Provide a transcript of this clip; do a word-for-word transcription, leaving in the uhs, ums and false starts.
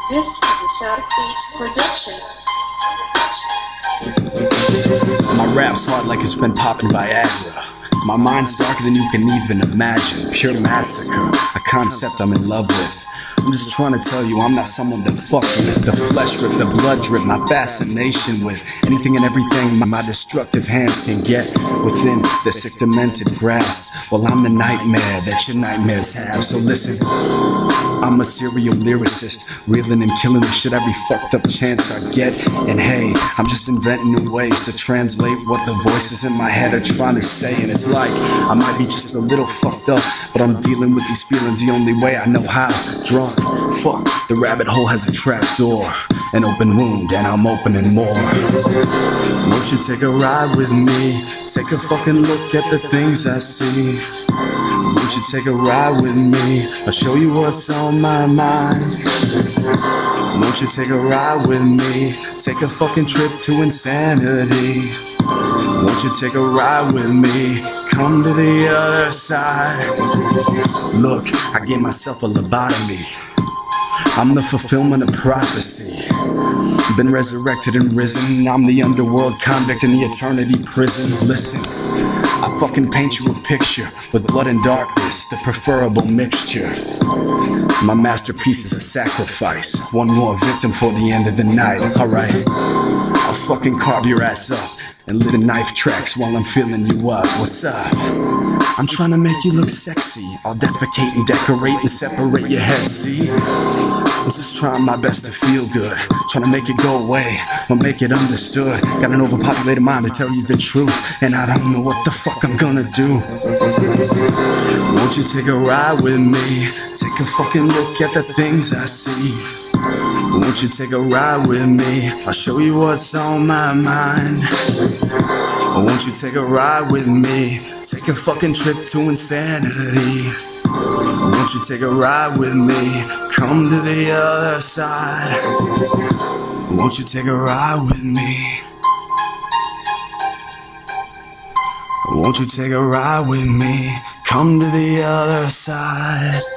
This is a South Beats production. My rap's hard like it's been popping Viagra. My mind's darker than you can even imagine. Pure massacre, a concept I'm in love with. I'm just trying to tell you I'm not someone to fuck with. The flesh rip, the blood drip, my fascination with anything and everything my destructive hands can get within the sick demented grasp. Well, I'm the nightmare that your nightmares have. So listen, I'm a serial lyricist, reeling and killing the shit every fucked up chance I get. And hey, I'm just inventing new ways to translate what the voices in my head are trying to say. And it's like I might be just a little fucked up, but I'm dealing with these feelings the only way I know how. Drunk, fuck, the rabbit hole has a trap door, an open wound, and I'm opening more. Won't you take a ride with me? Take a fucking look at the things I see. Won't you take a ride with me? I'll show you what's on my mind. Won't you take a ride with me? Take a fucking trip to insanity. Won't you take a ride with me? Come to the other side. Look, I gave myself a lobotomy. I'm the fulfillment of prophecy. Been resurrected and risen. I'm the underworld convict in the eternity prison. Listen, I fucking paint you a picture with blood and darkness, the preferable mixture. My masterpiece is a sacrifice, one more victim for the end of the night. Alright, I'll fucking carve your ass up and lit the knife tracks while I'm filling you up. What's up? I'm trying to make you look sexy. I'll defecate and decorate and separate your head, see? I'm just trying my best to feel good, trying to make it go away, or make it understood. Got an overpopulated mind to tell you the truth, and I don't know what the fuck I'm gonna do. Won't you take a ride with me? Take a fucking look at the things I see. Won't you take a ride with me? I'll show you what's on my mind. Won't you take a ride with me? Take a fucking trip to insanity. Won't you take a ride with me? Come to the other side. Won't you take a ride with me? Won't you take a ride with me? Come to the other side.